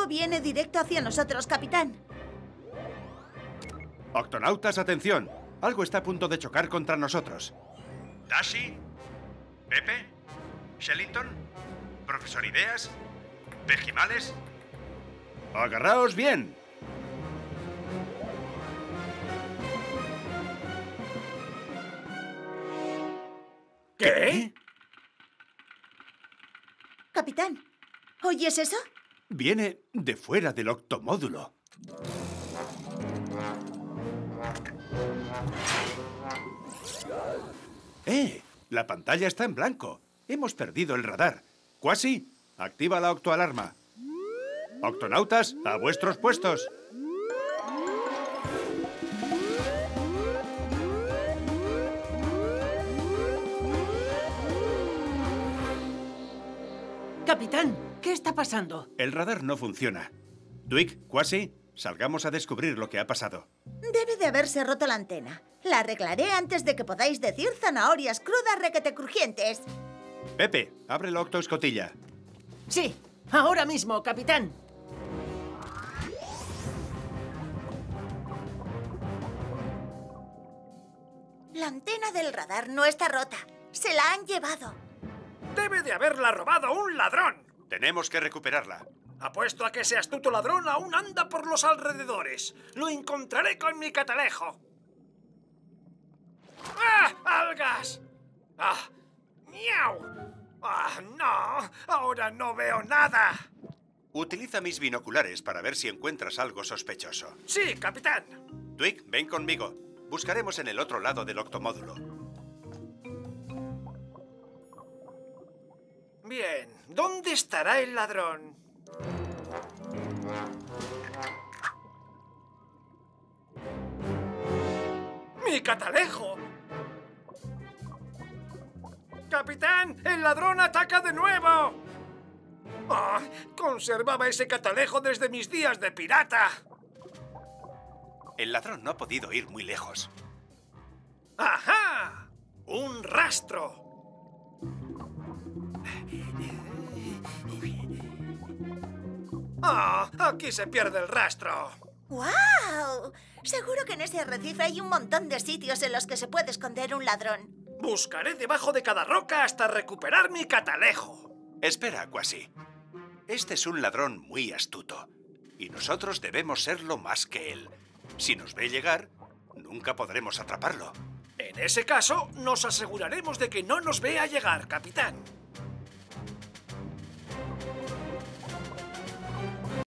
Algo viene directo hacia nosotros, capitán. Octonautas, atención. Algo está a punto de chocar contra nosotros. ¿Dashi? ¿Pepe? ¿Shellington? ¿Profesor Ideas? ¿Pejimales? ¡Agarraos bien! ¿Qué? Capitán, ¿oyes eso? Viene de fuera del octomódulo. La pantalla está en blanco. Hemos perdido el radar. Quasi, activa la octoalarma. Octonautas, a vuestros puestos. Capitán, ¿qué está pasando? El radar no funciona. Dwight, Quasi, salgamos a descubrir lo que ha pasado. Debe de haberse roto la antena. La arreglaré antes de que podáis decir zanahorias crudas requete crujientes. Pepe, abre la octoescotilla. Sí, ahora mismo, capitán. La antena del radar no está rota. Se la han llevado. Debe de haberla robado un ladrón. Tenemos que recuperarla. Apuesto a que ese astuto ladrón aún anda por los alrededores. Lo encontraré con mi catalejo. ¡Ah! ¡Algas! ¡Ah! ¡Miau! ¡Ah, no! ¡Ahora no veo nada! Utiliza mis binoculares para ver si encuentras algo sospechoso. Sí, capitán. Dwight, ven conmigo. Buscaremos en el otro lado del octomódulo. Bien, ¿dónde estará el ladrón? ¡Mi catalejo! ¡Capitán! ¡El ladrón ataca de nuevo! ¡Oh! Conservaba ese catalejo desde mis días de pirata. El ladrón no ha podido ir muy lejos. ¡Ajá! ¡Un rastro! ¡Ah! ¡Aquí se pierde el rastro! ¡Guau! Seguro que en ese arrecife hay un montón de sitios en los que se puede esconder un ladrón. Buscaré debajo de cada roca hasta recuperar mi catalejo. Espera, Quasi. Este es un ladrón muy astuto. Y nosotros debemos serlo más que él. Si nos ve llegar, nunca podremos atraparlo. En ese caso, nos aseguraremos de que no nos vea llegar, capitán.